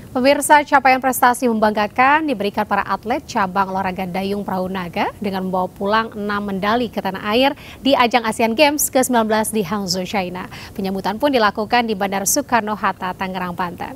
Pemirsa, capaian prestasi membanggakan diberikan para atlet cabang olahraga dayung perahu naga dengan membawa pulang 6 medali ke tanah air di ajang Asian Games ke-19 di Hangzhou, China. Penyambutan pun dilakukan di Bandara Soekarno-Hatta, Tangerang, Banten.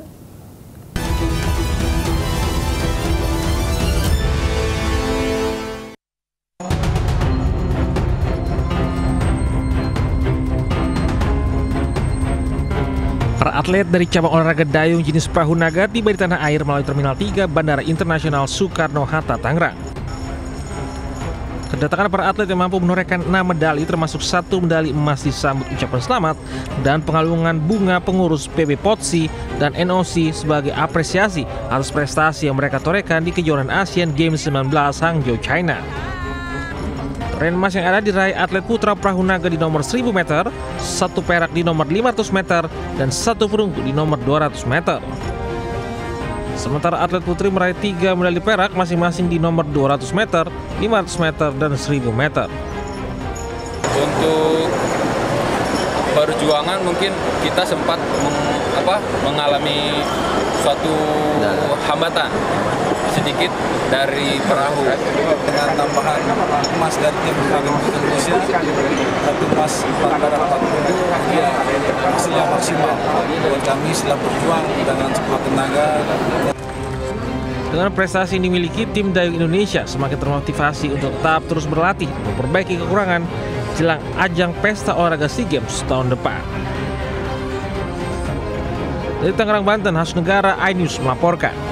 Para atlet dari cabang olahraga dayung jenis perahu naga tiba di tanah air melalui Terminal 3 Bandara Internasional Soekarno-Hatta, Tangerang. Kedatangan para atlet yang mampu menorehkan 6 medali termasuk 1 medali emas disambut ucapan selamat dan pengalungan bunga pengurus PB POTSI dan NOC sebagai apresiasi atas prestasi yang mereka torehkan di kejuaraan Asian Games 19 Hangzhou, China. Torehan emas yang ada diraih atlet putra perahu naga di nomor 1000 meter, 1 perak di nomor 500 meter, dan 1 perunggu di nomor 200 meter. Sementara atlet putri meraih 3 medali perak masing-masing di nomor 200 meter, 500 meter, dan 1000 meter. Untuk perjuangan mungkin kita sempat mengalami suatu hambatan sedikit dari perahu. Dengan tambahan emas dari tim Indonesia, 1 emas 4 perak 4 perunggu, ya hasilnya maksimal buat kami setelah berjuang dengan sekuat tenaga. Dengan prestasi yang dimiliki, tim dayung Indonesia semakin termotivasi untuk tetap terus berlatih memperbaiki kekurangan jelang ajang pesta olahraga SEA Games tahun depan. Dari Tangerang, Banten, Khas Negara, iNews melaporkan.